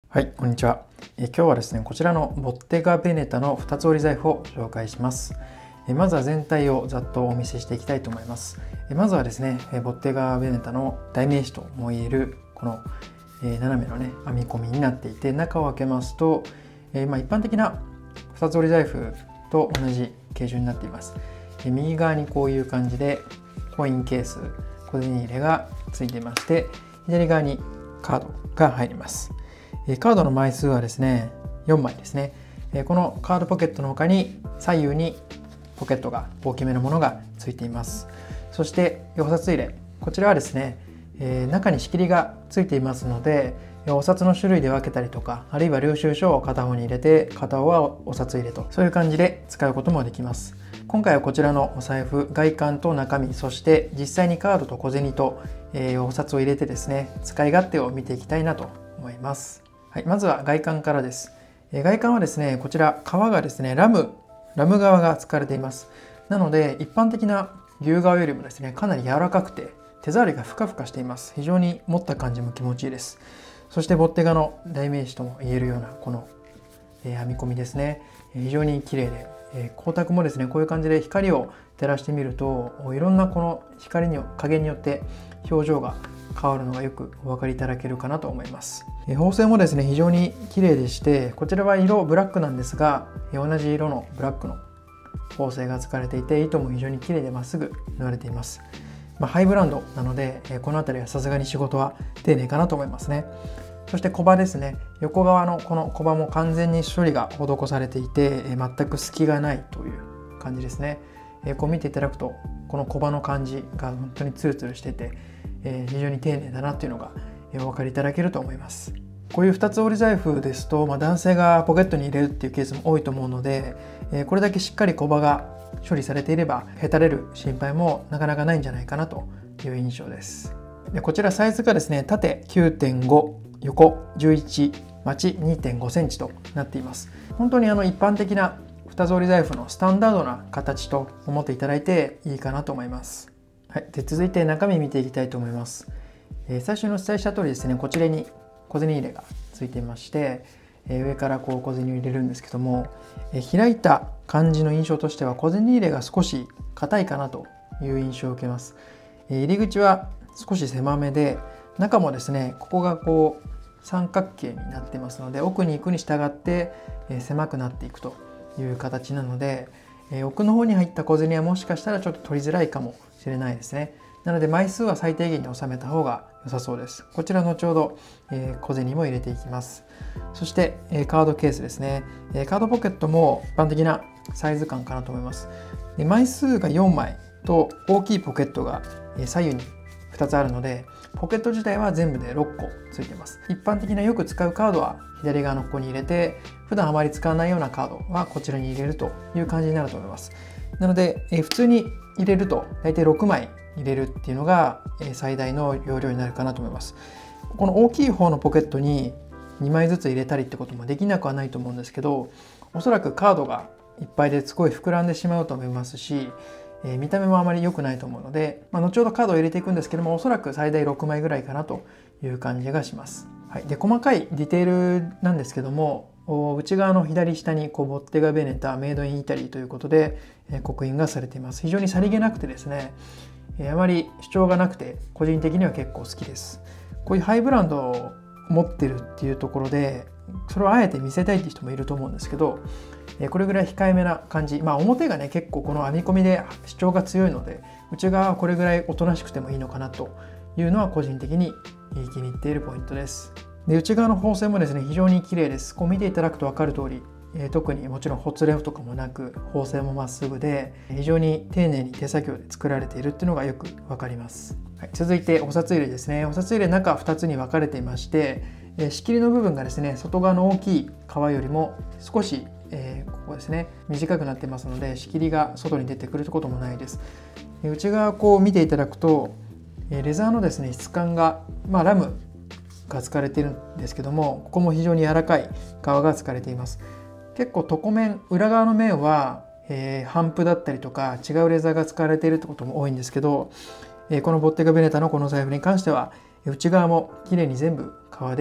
はい、こんにちは。今日はですね、こちらのボッテガ・ベネタの2つ折り財布を紹介します。まずは全体をざっとお見せしていきたいと思います。まずはですね、ボッテガ・ベネタの代名詞ともいえるこの斜めのね編み込みになっていて、中を開けますと、一般的な2つ折り財布と同じ形状になっています。右側にこういう感じでコインケース、小銭入れがついていまして、左側にカードが入ります。カードの枚数はですね、4枚ですね。このカードポケットの他に左右にポケットが大きめのものがついています。そしてお札入れ、こちらはですね、中に仕切りがついていますので、お札の種類で分けたりとか、あるいは領収書を片方に入れて片方はお札入れと、そういう感じで使うこともできます。今回はこちらのお財布、外観と中身、そして実際にカードと小銭と、お札を入れてですね、使い勝手を見ていきたいなと思います。はい、まずは外観からです。外観はですね、こちら革がですね、ラム革が使われています。なので一般的な牛革よりもですね、かなり柔らかくて手触りがふかふかしています。非常に持った感じも気持ちいいです。そしてボッテガの代名詞とも言えるようなこの編み込みですね、非常に綺麗で、光沢もですね、こういう感じで光を照らしてみるといろんなこの光の加減によって表情が変わるのがよくお分かりいただけるかなと思います。縫製もですね、非常に綺麗でして、こちらは色ブラックなんですが、同じ色のブラックの縫製が使われていて、糸も非常に綺麗でまっすぐ縫われています。ハイブランドなので、この辺りはさすがに仕事は丁寧かなと思いますね。そして小刃ですね、横側のこの小刃も完全に処理が施されていて、全く隙がないという感じですね。こう見ていただくと、この小刃の感じが本当にツルツルしてて、非常に丁寧だなというのがお分かりいただけると思います。こういう2つ折り財布ですと、男性がポケットに入れるっていうケースも多いと思うので、これだけしっかり小刃が処理されていればへたれる心配もなかなかないんじゃないかなという印象です。でこちらサイズがですね、縦 9.5、横11、待ち 2.5 センチとなっています。本当に一般的な2つ折り財布のスタンダードな形と思っていただいていいかなと思います。はい、で続いて中身見ていきたいと思います。最初にお伝えした通りですね、こちらに小銭入れがついていまして、上からこう小銭を入れるんですけども、開いた感じの印象としては小銭入れが少し硬いかなという印象を受けます。入り口は少し狭めで、中もですね、ここがこう三角形になってますので、奥に行くに従って狭くなっていくという形なので、奥の方に入った小銭はもしかしたらちょっと取りづらいかもしれないですね。なので枚数は最低限に収めた方が良さそうです。こちら後ほど小銭も入れていきます。そしてカードケースですね。カードポケットも一般的なサイズ感かなと思います。枚数が4枚と大きいポケットが左右に2つあるので、ポケット自体は全部で6個ついています。一般的なよく使うカードは左側のここに入れて、普段あまり使わないようなカードはこちらに入れるという感じになると思います。なので普通に入れると大体6枚入れるっていうのが最大の容量になるかなと思います。この大きい方のポケットに2枚ずつ入れたりってこともできなくはないと思うんですけど、おそらくカードがいっぱいですごい膨らんでしまうと思いますし、見た目もあまり良くないと思うので、後ほどカードを入れていくんですけども、おそらく最大6枚ぐらいかなという感じがします。はい、で細かいディテールなんですけども、内側の左下にボッテガ・ベネタメイドインイタリーということで刻印がされています。非常にさりげなくてですね、あまり主張がなくて個人的には結構好きです。こういうハイブランドを持ってるっていうところで、それをあえて見せたいっていう人もいると思うんですけど、これぐらい控えめな感じ、表がね結構この編み込みで主張が強いので、内側はこれぐらいおとなしくてもいいのかなというのは個人的に気に入っているポイントです。で内側の縫製もですね、非常に綺麗です。こう見ていただくと分かる通り、特にもちろんほつれとかもなく、縫製もまっすぐで非常に丁寧に手作業で作られているっていうのがよく分かります。はい、続いてお札入れですね。お札入れ中2つに分かれていまして、仕切りの部分がですね、外側の大きい革よりも少しここですね、短くなってますので、仕切りが外に出てくることもないです。内側こう見ていただくと、レザーのですね質感が、ラムが使われているんですけども、ここも非常に柔らかい革が使われています。結構床面、裏側の面は、帆布だったりとか違うレザーが使われているってことも多いんですけど、このボッテガ・ベネタのこの財布に関しては内側も綺麗に全部革で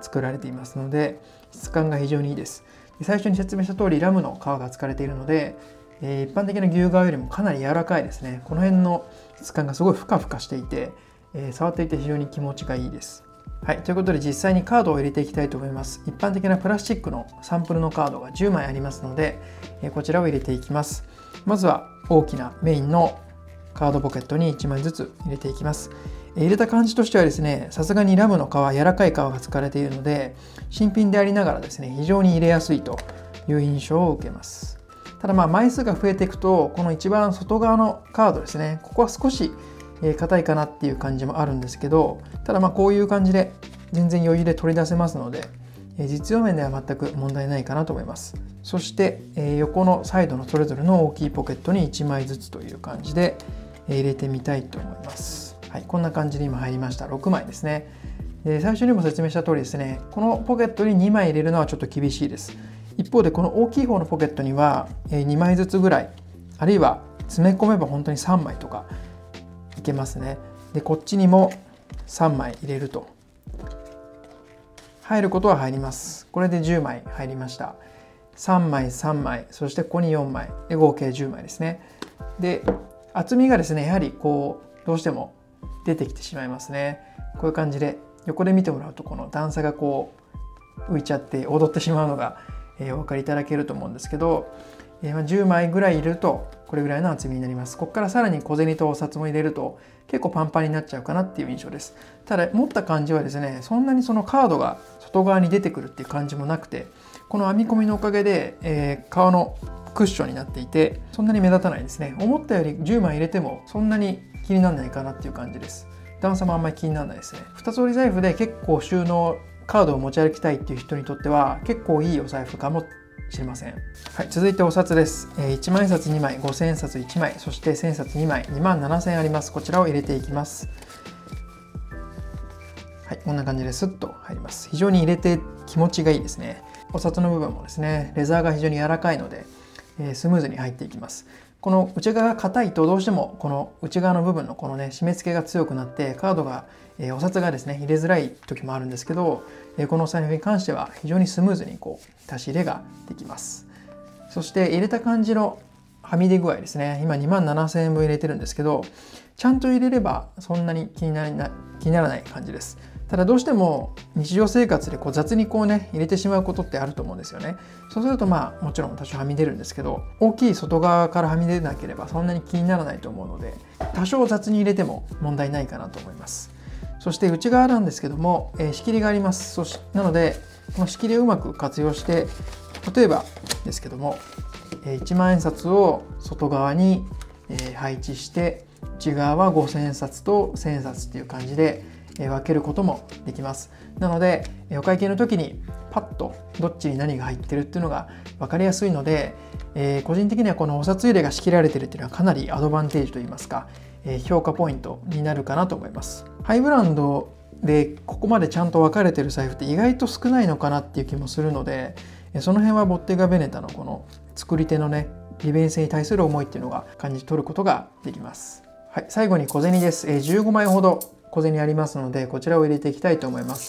作られていますので質感が非常にいいです。最初に説明した通りラムの皮が使われているので、一般的な牛革よりもかなり柔らかいですね。この辺の質感がすごいふかふかしていて、触っていて非常に気持ちがいいです。はい、ということで実際にカードを入れていきたいと思います。一般的なプラスチックのサンプルのカードが10枚ありますので、こちらを入れていきます。まずは大きなメインのカードポケットに1枚ずつ入れていきます。入れた感じとしてはですね、さすがにラムの皮、柔らかい皮が使われているので、新品でありながらですね、非常に入れやすいという印象を受けます。ただ枚数が増えていくと、この一番外側のカードですね、ここは少し硬いかなっていう感じもあるんですけど、ただこういう感じで全然余裕で取り出せますので、実用面では全く問題ないかなと思います。そして横のサイドのそれぞれの大きいポケットに1枚ずつという感じで入れてみたいと思います。はい、こんな感じで今入りました。6枚ですね。最初にも説明した通りですね、このポケットに2枚入れるのはちょっと厳しいです。一方でこの大きい方のポケットには2枚ずつぐらい、あるいは詰め込めば本当に3枚とかいけますね。でこっちにも3枚入れると入ることは入ります。これで10枚入りました。3枚3枚、そしてここに4枚で合計10枚ですね。で厚みがですね、やはりこうどうしても出てきてしまいますね。こういう感じで横で見てもらうと、この段差がこう浮いちゃって踊ってしまうのがお分かりいただけると思うんですけど、10枚ぐらい入れるとこれぐらいの厚みになります。ここからさらに小銭とお札も入れると結構パンパンになっちゃうかなっていう印象です。ただ持った感じはですね、そんなにそのカードが外側に出てくるっていう感じもなくて、この編み込みのおかげで、革のクッションになっていてそんなに目立たないですね。思ったより10枚入れてもそんなに気にならないかなっていう感じです。段差もあんまり気にならないですね。2つ折り財布で結構収納カードを持ち歩きたいっていう人にとっては結構いいお財布かもしれません。はい、続いてお札です。1万円札2枚、5000円札1枚、そして1000円札2枚、2万7000円あります。こちらを入れていきます。はい、こんな感じでスッと入ります。非常に入れて気持ちがいいですね。お札の部分もですね、レザーが非常に柔らかいので、スムーズに入っていきます。この内側が硬いとどうしてもこの内側の部分のこのね締め付けが強くなってカードが、お札がですね入れづらい時もあるんですけど、このお財布に関しては非常にスムーズにこう出し入れができます。そして入れた感じのはみ出具合ですね。今2万7000円分入れてるんですけど、ちゃんと入れればそんなに気にならない感じです。ただどうしても日常生活でこう雑にこうね入れてしまうことってあると思うんですよね。そうするともちろん多少はみ出るんですけど、大きい外側からはみ出なければそんなに気にならないと思うので、多少雑に入れても問題ないかなと思います。そして内側なんですけども、仕切りがあります。なのでこの仕切りをうまく活用して、例えばですけども1万円札を外側に配置して、内側は5000円札と1000円札っていう感じで分けることもできます。なのでお会計の時にパッとどっちに何が入ってるっていうのが分かりやすいので、個人的にはこのお札入れが仕切られてるっていうのはかなりアドバンテージといいますか、評価ポイントになるかなと思います。ハイブランドでここまでちゃんと分かれてる財布って意外と少ないのかなっていう気もするので、その辺はボッテガ・ベネタのこの作り手のね利便性に対する思いっていうのが感じ取ることができます。はい、最後に小銭です。15枚ほど小銭ありますので、こちらを入れていきたいと思います。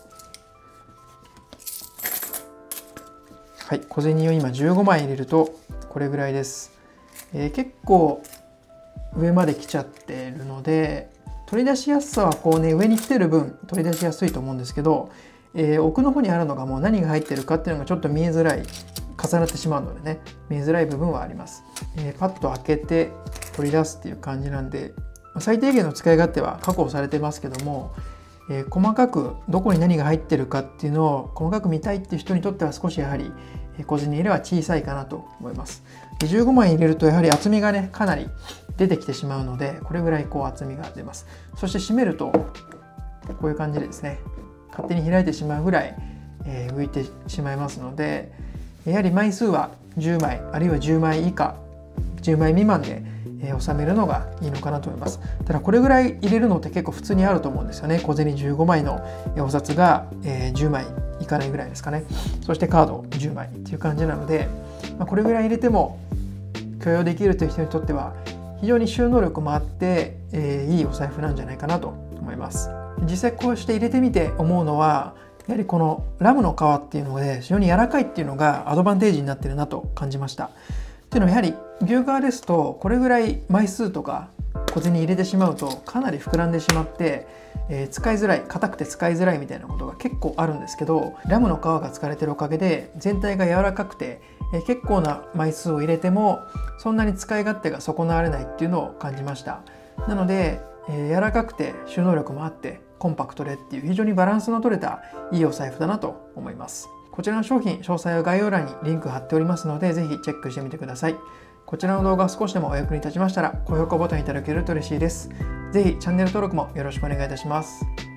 はい、小銭を今15枚入れるとこれぐらいです。結構上まで来ちゃってるので、取り出しやすさはこうね上に来てる分取り出しやすいと思うんですけど、奥の方にあるのがもう何が入ってるかっていうのがちょっと見えづらい、重なってしまうのでね見えづらい部分はあります。パッと開けて取り出すっていう感じなんで、最低限の使い勝手は確保されてますけども、細かくどこに何が入ってるかっていうのを細かく見たいっていう人にとっては少しやはり小銭入れは小さいかなと思います。15枚入れるとやはり厚みがねかなり出てきてしまうので、これぐらいこう厚みが出ます。そして閉めるとこういう感じでですね勝手に開いてしまうぐらい浮いてしまいますので、やはり枚数は10枚あるいは10枚以下10枚未満で収めるのがいいのかなと思います。ただこれぐらい入れるのって結構普通にあると思うんですよね。小銭15枚のお札が10枚いかないぐらいですかね。そしてカード10枚っていう感じなので、これぐらい入れても許容できるという人にとっては非常に収納力もあっていいお財布なんじゃないかなと思います。実際こうして入れてみて思うのは、 やはりこのラムの皮っていうので非常に柔らかいっていうのがアドバンテージになってるなと感じました。っていうのはやはり牛革ですとこれぐらい枚数とか小銭入れてしまうとかなり膨らんでしまって、使いづらい、硬くて使いづらいみたいなことが結構あるんですけど、ラムの皮が使われてるおかげで全体が柔らかくて、結構な枚数を入れてもそんなに使い勝手が損なわれないっていうのを感じました。なので、柔らかくて収納力もあってコンパクトでっていう非常にバランスの取れたいいお財布だなと思います。こちらの商品詳細は概要欄にリンク貼っておりますので、ぜひチェックしてみてください。こちらの動画が少しでもお役に立ちましたら高評価ボタンいただけると嬉しいです。ぜひチャンネル登録もよろしくお願いいたします。